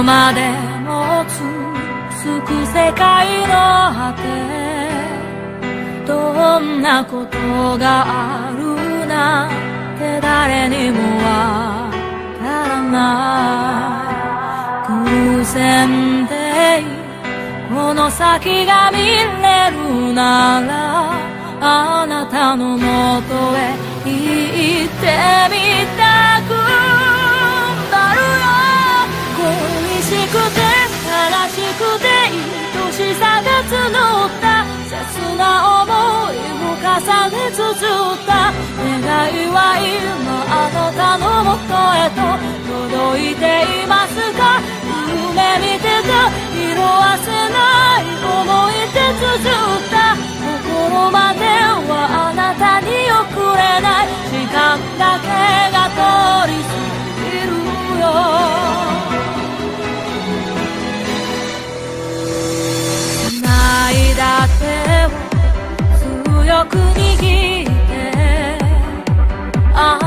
までも続く世界の果て、どんなことがあるなんて誰にもわからない。偶然でこの先が見れるなら、あなたのもとへ行ってみたくなるよ。恋しくて悲しくて愛しさが募った、切な想いを重ね綴った願いは今あなたのもとへと届いていますか。夢見てた色褪せない思い出綴った心まではあなたに送れない、時間だけが通り過ぎるよ。繋いだ手を強く握って